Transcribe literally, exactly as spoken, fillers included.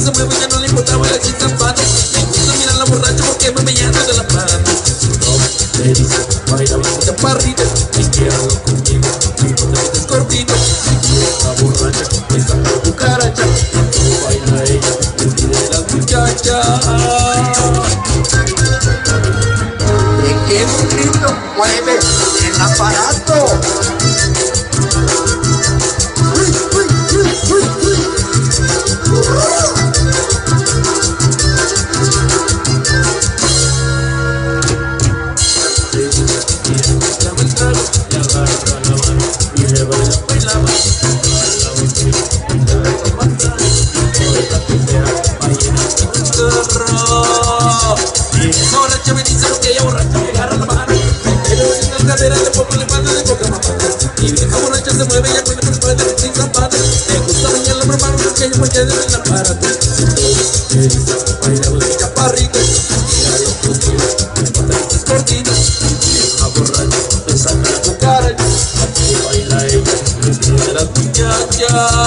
se mueve, ya no le importa bailar sin zapatos. Me gusta mirar la borracha porque me me llama de la mano. Su novio le dice, baila bien chaparrita, y quédalo conmigo, y no te metes gordito. Si quieres la borracha, esa la cucaracha, cuando baila ella, le pide las muchachas. ¿De qué grito mueve el aparato? Borracha me dice lo que ella borracha me agarra la mano. Pero en la cadera le pongo le mando de poca mamá. Y vieja borracha se mueve ya con el puede sin zapatos. Me gusta bañarla por mano porque ella muerde de la aparato. Me dice baila bien chaparrita, míralo conmigo, me importa que estés cortita. Vieja borracha me saca la cucaracha, cuando baila ella me pide las muchachas.